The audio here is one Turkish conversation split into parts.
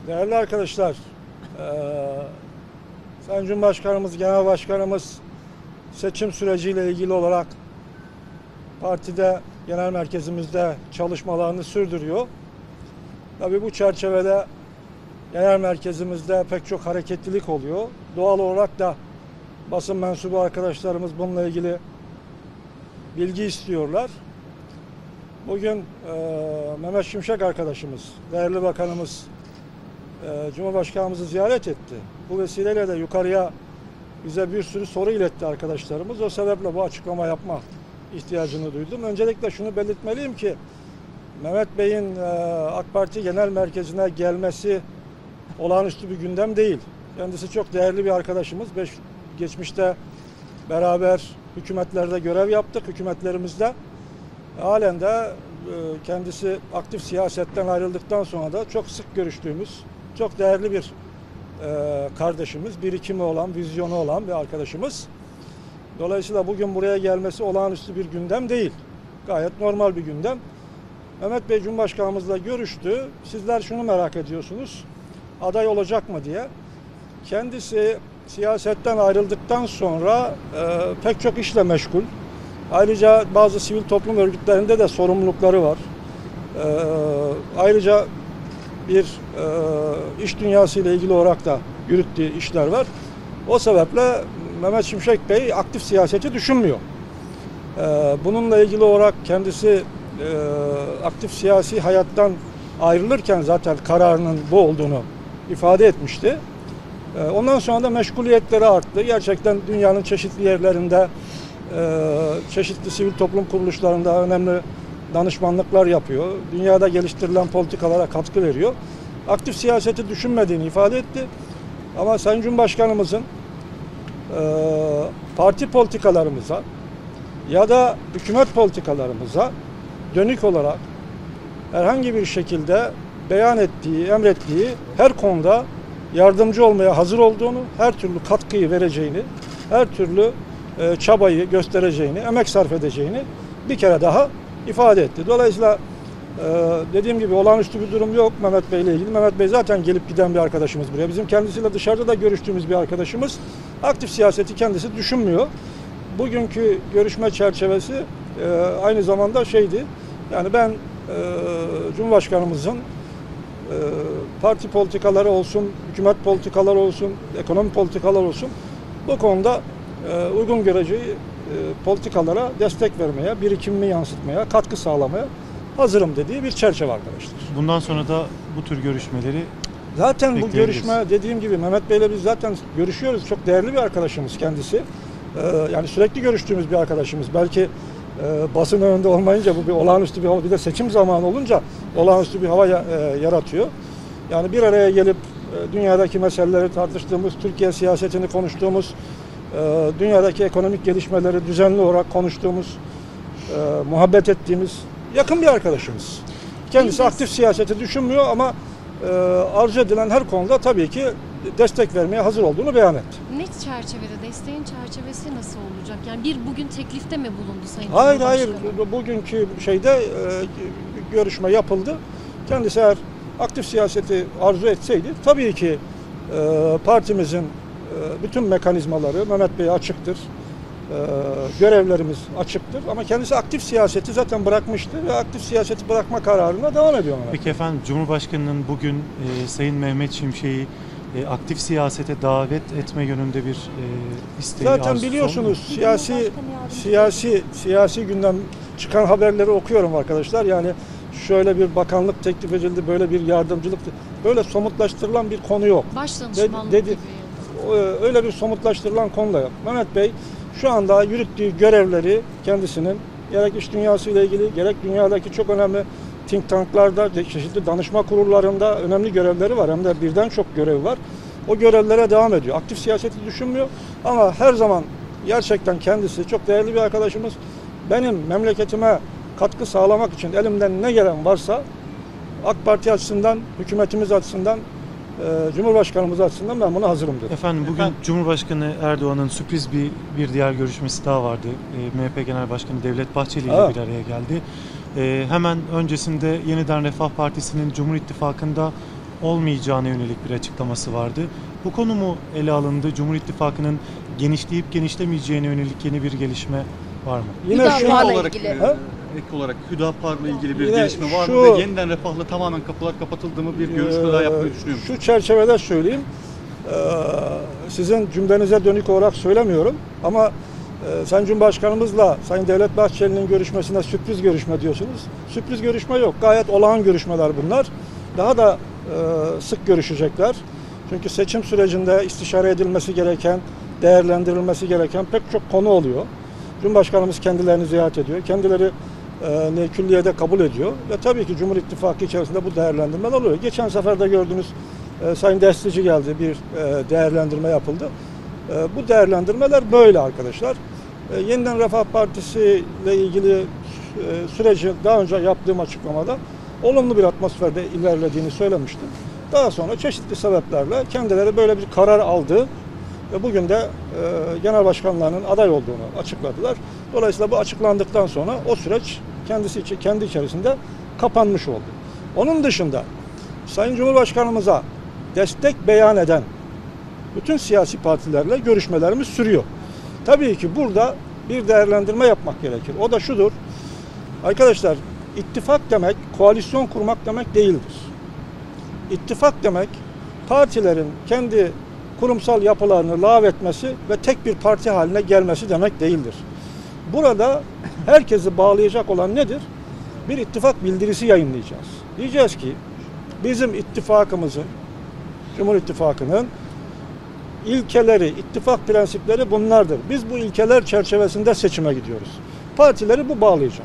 Değerli arkadaşlar, Sayın Cumhurbaşkanımız, Genel Başkanımız seçim süreciyle ilgili olarak partide, genel merkezimizde çalışmalarını sürdürüyor. Tabii bu çerçevede genel merkezimizde pek çok hareketlilik oluyor. Doğal olarak da basın mensubu arkadaşlarımız bununla ilgili bilgi istiyorlar. Bugün Mehmet Şimşek arkadaşımız, değerli bakanımız Cumhurbaşkanımızı ziyaret etti. Bu vesileyle de yukarıya bize bir sürü soru iletti arkadaşlarımız. O sebeple bu açıklama yapma ihtiyacını duydum. Öncelikle şunu belirtmeliyim ki Mehmet Bey'in AK Parti Genel Merkezi'ne gelmesi olağanüstü bir gündem değil. Kendisi çok değerli bir arkadaşımız. Geçmişte beraber hükümetlerde görev yaptık, hükümetlerimizde. Halen de kendisi aktif siyasetten ayrıldıktan sonra da çok sık görüştüğümüz, çok değerli bir kardeşimiz, birikimi olan, vizyonu olan bir arkadaşımız. Dolayısıyla bugün buraya gelmesi olağanüstü bir gündem değil. Gayet normal bir gündem. Mehmet Bey Cumhurbaşkanımızla görüştü. Sizler şunu merak ediyorsunuz, aday olacak mı diye. Kendisi siyasetten ayrıldıktan sonra pek çok işle meşgul. Ayrıca bazı sivil toplum örgütlerinde de sorumlulukları var. Ayrıca bir iş dünyası ile ilgili olarak da yürüttüğü işler var. O sebeple Mehmet Şimşek Bey aktif siyaseti düşünmüyor. Bununla ilgili olarak kendisi aktif siyasi hayattan ayrılırken zaten kararının bu olduğunu ifade etmişti. Ondan sonra da meşguliyetleri arttı. Gerçekten dünyanın çeşitli yerlerinde, çeşitli sivil toplum kuruluşlarında önemli danışmanlıklar yapıyor. Dünyada geliştirilen politikalara katkı veriyor. Aktif siyaseti düşünmediğini ifade etti. Ama Sayın Cumhurbaşkanımızın parti politikalarımıza ya da hükümet politikalarımıza dönük olarak herhangi bir şekilde beyan ettiği, emrettiği her konuda yardımcı olmaya hazır olduğunu, her türlü katkıyı vereceğini, her türlü çabayı göstereceğini, emek sarf edeceğini bir kere daha ifade etti. Dolayısıyla dediğim gibi olağanüstü bir durum yok Mehmet Bey ile ilgili. Mehmet Bey zaten gelip giden bir arkadaşımız buraya. Bizim kendisiyle dışarıda da görüştüğümüz bir arkadaşımız. Aktif siyaseti kendisi düşünmüyor. Bugünkü görüşme çerçevesi aynı zamanda şeydi. Yani ben Cumhurbaşkanımızın parti politikaları olsun, hükümet politikaları olsun, ekonomi politikaları olsun bu konuda uygun göreceği politikalara destek vermeye, birikimimi yansıtmaya, katkı sağlamaya hazırım dediği bir çerçeve arkadaşlar. Bundan sonra da bu tür görüşmeleri zaten bu görüşme dediğim gibi Mehmet Bey'le biz zaten görüşüyoruz. Çok değerli bir arkadaşımız kendisi. Yani sürekli görüştüğümüz bir arkadaşımız. Belki basın önünde olmayınca bu bir olağanüstü bir hava, bir de seçim zamanı olunca olağanüstü bir hava yaratıyor. Yani bir araya gelip dünyadaki meseleleri tartıştığımız, Türkiye siyasetini konuştuğumuz, dünyadaki ekonomik gelişmeleri düzenli olarak konuştuğumuz, muhabbet ettiğimiz yakın bir arkadaşımız. Kendisi aktif siyaseti düşünmüyor ama arzu edilen her konuda tabii ki destek vermeye hazır olduğunu beyan etti. Net çerçevede, desteğin çerçevesi nasıl olacak? Yani bir bugün teklifte mi bulundu Sayın Hayır, Cumhurbaşkanı? bugünkü şeyde görüşme yapıldı. Kendisi eğer aktif siyaseti arzu etseydi tabii ki partimizin bütün mekanizmaları Mehmet Bey'e açıktır. Görevlerimiz açıktır ama kendisi aktif siyaseti zaten bırakmıştı ve aktif siyaseti bırakma kararına devam ediyor. Peki efendim, Cumhurbaşkanı'nın bugün Sayın Mehmet Şimşek'i aktif siyasete davet etme yönünde bir isteği, zaten arzusu biliyorsunuz olmuyor. siyasi gündem çıkan haberleri okuyorum arkadaşlar. Yani şöyle bir bakanlık teklif edildi, böyle bir yardımcılık, böyle somutlaştırılan bir konu yok. Başdanışmanlık Dedi, gibi. öyle bir somutlaştırılan konu da yok. Mehmet Bey şu anda yürüttüğü görevleri kendisinin gerek iş dünyası ile ilgili gerek dünyadaki çok önemli think tanklarda, çeşitli danışma kurullarında önemli görevleri var. Hem de birden çok görevi var. O görevlere devam ediyor. Aktif siyaseti düşünmüyor ama her zaman gerçekten kendisi çok değerli bir arkadaşımız. Benim memleketime katkı sağlamak için elimden ne gelen varsa AK Parti açısından, hükümetimiz açısından, Cumhurbaşkanımız açısından ben buna hazırım dedi. Efendim bugün Cumhurbaşkanı Erdoğan'ın sürpriz bir diğer görüşmesi daha vardı. MHP Genel Başkanı Devlet Bahçeli ile bir araya geldi. Hemen öncesinde Yeniden Refah Partisi'nin Cumhur İttifakı'nda olmayacağına yönelik bir açıklaması vardı. Bu konu mu ele alındı? Cumhur İttifakı'nın genişleyip genişlemeyeceğine yönelik yeni bir gelişme var mı? Yine şu Hüdapar'la olarak, ilgili. ek olarak Hüdapar'la ilgili bir Yine gelişme var şu- mı ve yeniden Refah'la tamamen kapılar kapatıldı mı, bir görüşme daha yapmayı düşünüyor musunuz? Şu çerçevede söyleyeyim. Sizin cümlenize dönük olarak söylemiyorum ama Sayın Cumhurbaşkanımızla Sayın Devlet Bahçeli'nin görüşmesine sürpriz görüşme diyorsunuz. Sürpriz görüşme yok. Gayet olağan görüşmeler bunlar. Daha da sık görüşecekler. Çünkü seçim sürecinde istişare edilmesi gereken, değerlendirilmesi gereken pek çok konu oluyor. Cumhurbaşkanımız kendilerini ziyaret ediyor. Kendileri külliyede kabul ediyor. Ve tabii ki Cumhur İttifakı içerisinde bu değerlendirmeler oluyor. Geçen sefer de gördüğünüz Sayın Destici geldi, bir değerlendirme yapıldı. Bu değerlendirmeler böyle arkadaşlar. Yeniden Refah Partisi ile ilgili süreci daha önce yaptığım açıklamada olumlu bir atmosferde ilerlediğini söylemiştim. Daha sonra çeşitli sebeplerle kendileri böyle bir karar aldı ve bugün de genel başkanlarının aday olduğunu açıkladılar. Dolayısıyla bu açıklandıktan sonra o süreç kendi içerisinde kapanmış oldu. Onun dışında Sayın Cumhurbaşkanımıza destek beyan eden bütün siyasi partilerle görüşmelerimiz sürüyor. Tabii ki burada bir değerlendirme yapmak gerekir. O da şudur. Arkadaşlar, ittifak demek koalisyon kurmak demek değildir. İttifak demek partilerin kendi kurumsal yapılarını lağvetmesi ve tek bir parti haline gelmesi demek değildir. Burada herkesi bağlayacak olan nedir? Bir ittifak bildirisi yayınlayacağız. Diyeceğiz ki bizim ittifakımızın, Cumhur İttifakı'nın ilkeleri, ittifak prensipleri bunlardır. Biz bu ilkeler çerçevesinde seçime gidiyoruz. Partileri bu bağlayacak.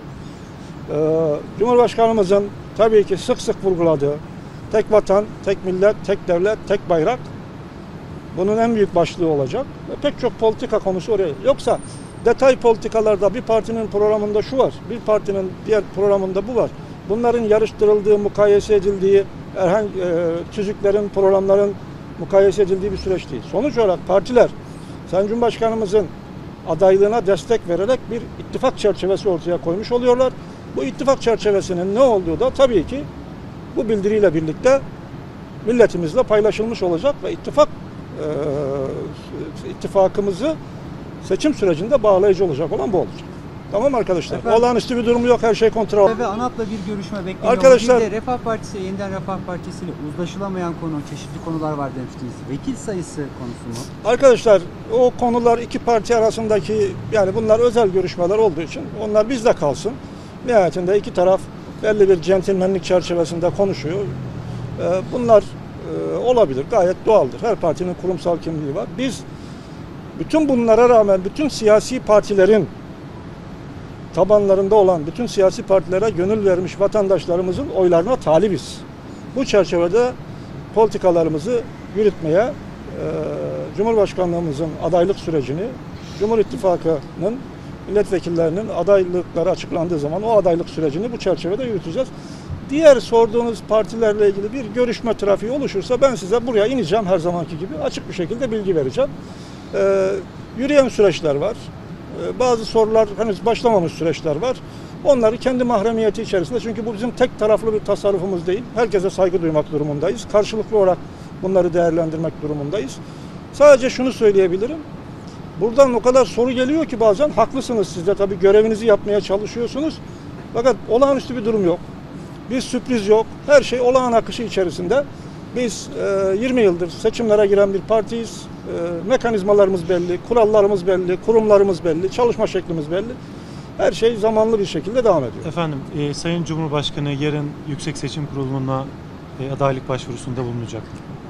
Cumhurbaşkanımızın tabii ki sık sık vurguladığı tek vatan, tek millet, tek devlet, tek bayrak bunun en büyük başlığı olacak. Ve pek çok politika konusu oraya. Yoksa detay politikalarda bir partinin programında şu var, bir partinin diğer programında bu var. Bunların yarıştırıldığı, mukayese edildiği, herhangi tüzüklerin, programların mukayese edildiği bir süreç değil. Sonuç olarak partiler Sayın Cumhurbaşkanımızın adaylığına destek vererek bir ittifak çerçevesi ortaya koymuş oluyorlar. Bu ittifak çerçevesinin ne olduğu da tabii ki bu bildiriyle birlikte milletimizle paylaşılmış olacak ve ittifakımızı seçim sürecinde bağlayıcı olacak olan bu olacak. Tamam arkadaşlar. Efendim? Olağanüstü bir durum yok. Her şey kontrol. Ve ANAP'la bir görüşme bekleniyor. Arkadaşlar- Bir de Refah Partisi, yeniden Refah Partisi ile uzlaşılamayan konu, çeşitli konular var demiştiniz. Vekil sayısı konusu mu? Arkadaşlar, o konular iki parti arasındaki, yani bunlar özel görüşmeler olduğu için onlar bizde kalsın. Nihayetinde iki taraf belli bir centilmenlik çerçevesinde konuşuyor. Bunlar olabilir. Gayet doğaldır. Her partinin kurumsal kimliği var. Biz bütün bunlara rağmen bütün siyasi partilerin tabanlarında olan bütün siyasi partilere gönül vermiş vatandaşlarımızın oylarına talibiz. Bu çerçevede politikalarımızı yürütmeye, Cumhurbaşkanlığımızın adaylık sürecini, Cumhur İttifakı'nın milletvekillerinin adaylıkları açıklandığı zaman o adaylık sürecini bu çerçevede yürüteceğiz. Diğer sorduğunuz partilerle ilgili bir görüşme trafiği oluşursa ben size buraya ineceğim, her zamanki gibi açık bir şekilde bilgi vereceğim. Yürüyen süreçler var. Bazı sorular henüz başlamamış süreçler var. Onları kendi mahremiyeti içerisinde, çünkü bu bizim tek taraflı bir tasarrufumuz değil. Herkese saygı duymak durumundayız. Karşılıklı olarak bunları değerlendirmek durumundayız. Sadece şunu söyleyebilirim. Buradan o kadar soru geliyor ki bazen haklısınız, siz de tabii görevinizi yapmaya çalışıyorsunuz. Fakat olağanüstü bir durum yok. Bir sürpriz yok. Her şey olağan akışı içerisinde. Biz 20 yıldır seçimlere giren bir partiyiz. Mekanizmalarımız belli, kurallarımız belli, kurumlarımız belli, çalışma şeklimiz belli. Her şey zamanlı bir şekilde devam ediyor. Efendim, Sayın Cumhurbaşkanı yarın Yüksek Seçim Kurulu'na adaylık başvurusunda bulunacak.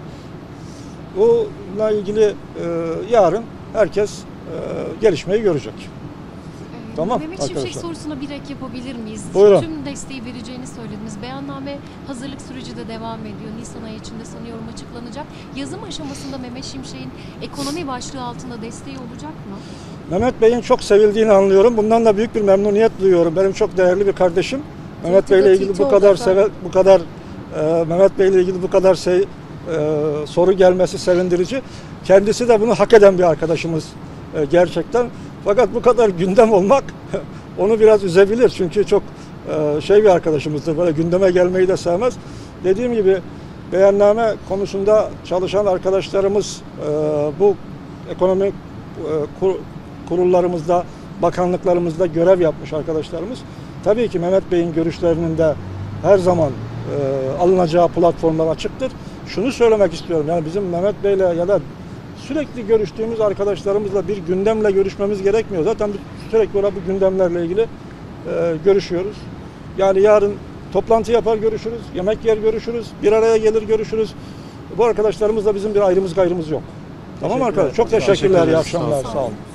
Bununla ilgili yarın herkes gelişmeyi görecek. Tamam Mehmet Şimşek arkadaşlar. sorusuna bir ek yapabilir miyiz? Buyurun. Tüm desteği vereceğini söylediniz. Beyanname hazırlık süreci de devam ediyor. Nisan ayı içinde sanıyorum açıklanacak. Yazım aşamasında Mehmet Şimşek'in ekonomi başlığı altında desteği olacak mı? Mehmet Bey'in çok sevildiğini anlıyorum. Bundan da büyük bir memnuniyet duyuyorum. Benim çok değerli bir kardeşim. Mehmet Bey'le ilgili Mehmet Bey'le ilgili bu kadar soru gelmesi sevindirici. Kendisi de bunu hak eden bir arkadaşımız gerçekten. Fakat bu kadar gündem olmak onu biraz üzebilir. Çünkü çok bir arkadaşımızdır. Böyle gündeme gelmeyi de sevmez. Dediğim gibi Beyanname konusunda çalışan arkadaşlarımız, bu ekonomik kurullarımızda, bakanlıklarımızda görev yapmış arkadaşlarımız. Tabii ki Mehmet Bey'in görüşlerinin de her zaman alınacağı platformlar açıktır. Şunu söylemek istiyorum, yani bizim Mehmet Bey'le ya da sürekli görüştüğümüz arkadaşlarımızla bir gündemle görüşmemiz gerekmiyor. Zaten sürekli olarak bu gündemlerle ilgili görüşüyoruz. Yani yarın toplantı yapar görüşürüz, yemek yer görüşürüz, bir araya gelir görüşürüz. Bu arkadaşlarımızla bizim bir ayrımız gayrımız yok. Tamam mı arkadaşlar? Çok teşekkürler, iyi akşamlar, sağ olun.